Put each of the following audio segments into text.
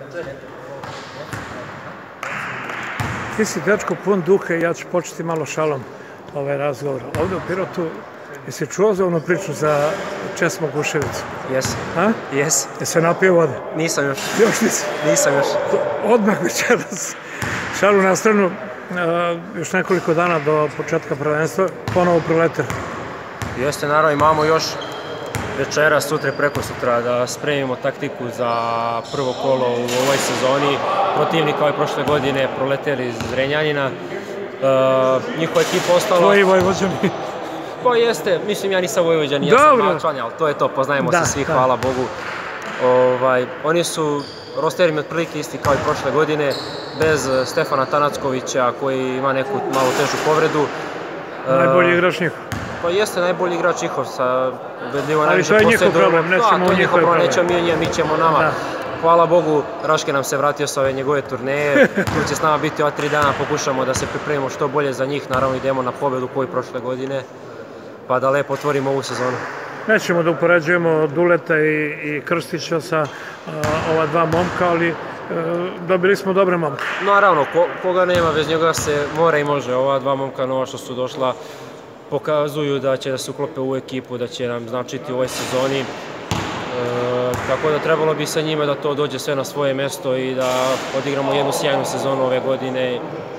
Ti si dečko pun duha i ja ću početi malo šalom ovaj razgovor. Ovdje u Pirotu, jesi čuo za onu priču za Česmo Guševicu? Jes. A? Jes. Jesi napio vode? Nisam još. Još nisi? Nisam još. Odmah večeras. Šalu na stranu, još nekoliko dana do početka prvenstva, ponovo Proletar. Jeste, naravno, imamo još večera, sutra i preko sutra da spremimo taktiku za prvo kolo u ovoj sezoni. Protivnik kao i prošle godine, Proletar iz Zrenjanina. Njihova ekipa ostala... Tvoji Vojvođani. Pa jeste, mislim ja nisam Vojvođan, ja sam Mačvan, ali to je to, poznajemo se svi, hvala Bogu. Oni su rosterima otprilike isti kao i prošle godine, bez Stefana Tanackovića koji ima neku malo težu povredu. Najbolji igrač njihov. Pa jeste najbolji igrač njihov sa ubedljivo najviše posledu. Ali to je njihov problem, nećemo u njihov problem. Nećemo mi o njemu, mi ćemo nama. Hvala Bogu, Raške nam se vratio sa ove njegove turneje, tu će s nama biti ova 3 dana, pokušamo da se pripremimo što bolje za njih, naravno idemo na pobedu koji prošle godine, pa da lepo otvorimo ovu sezonu. Nećemo da upoređujemo Duleta i Krstića sa ova dva momka, ali dobili smo dobre momke. Naravno, koga nema, bez njega se mora i može. Ova dva momka nova što su došla pokazuju da će da se uklope u ekipu, da će nam značiti u ovoj sezoni. Tako da trebalo bi sa njima da to dođe sve na svoje mesto i da odigramo jednu sjajnu sezonu ove godine.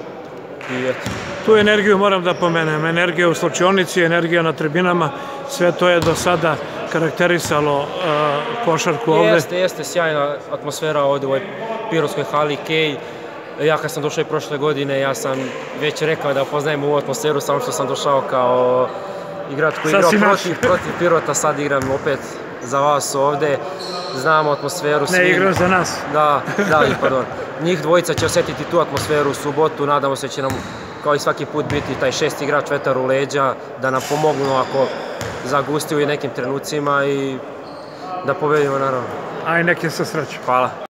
Tu energiju moram da pomenem, energija u slučionici, energija na tribinama, sve to je do sada karakterisalo košarku ovde. Jeste sjajna atmosfera ovde u ovoj pirotskoj hali Kej. Ja kad sam došao i prošle godine, ja sam već rekao da poznajem ovu atmosferu, samo što sam došao kao igrač koji igrao protiv Pirota, sad igram opet za vas ovde. Znamo atmosferu svi. Ne igra za nas. Da, pardon. Njih dvojica će osjetiti tu atmosferu u subotu, nadamo se će nam kao i svaki put biti taj 6. igrač vetar u leđa, da nam pomognu ako zagusti u nekim trenucima i da pobedimo naravno. Aj, neke sa srećom. Hvala.